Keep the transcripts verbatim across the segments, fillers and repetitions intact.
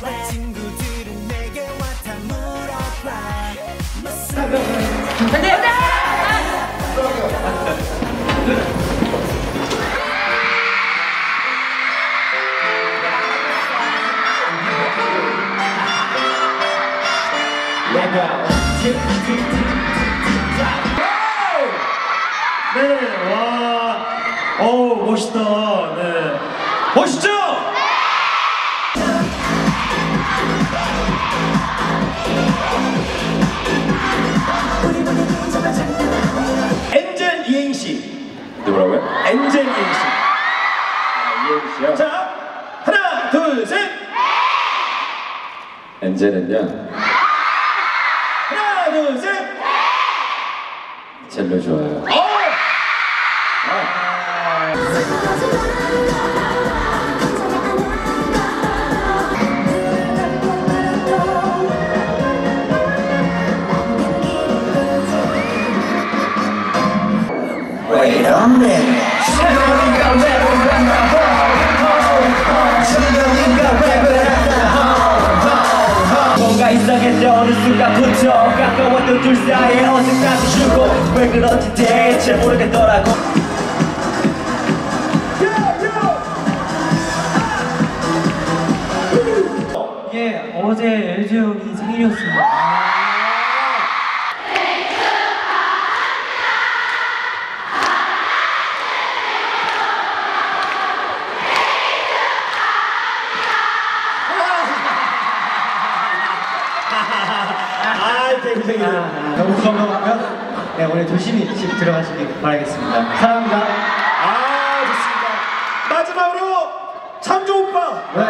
친구들은 내게 와다 물어봐. 네, 와, 어우 멋있다. 네, 멋있죠? 엔젤 이행시. 누구라고요? 엔젤 이행시. 아, 이행시요? 자, 하나, 둘, 셋. 엔젤은요? 하나, 둘, 셋. 젤로 좋아요. 어! Wait a minute. 지금이가 랩을 했나 봐. 지금이가 랩을 했나 봐. 뭔가 이상했는데 어느 순간부터 가까웠던 둘 사이에 어색함이 주고 왜 그런지 대체 모르겠더라고. 예, 어제 엘지 형이 생일이었습니다. 아, 되게 되게. 너무 감사하고요. 네, 오늘 조심히 집 들어가시길 바라겠습니다. 사랑합니다. 아, 좋습니다. 마지막으로 창조 오빠. 네.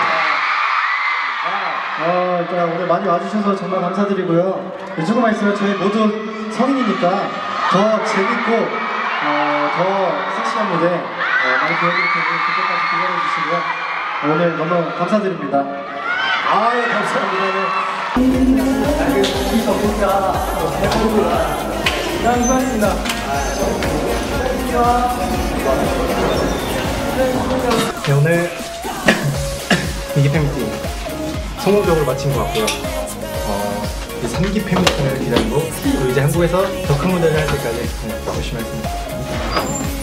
어, 일단 오늘 많이 와주셔서 정말 감사드리고요. 조금만 있으면 저희 모두 성인이니까 더 재밌고 어, 더 섹시한 무대 어, 많이 보여드릴 테니 그때까지 기다려 주시고요. 오늘 너무 감사드립니다. 아, 예, 감사합니다. 네, 오늘 이 기 팬미팅 성공적으로 마친 것 같고요. 어, 이 삼 기 팬미팅을 기다리고 그리고 이제 한국에서 더 큰 무대를 할 때까지 네, 열심히 하겠습니다.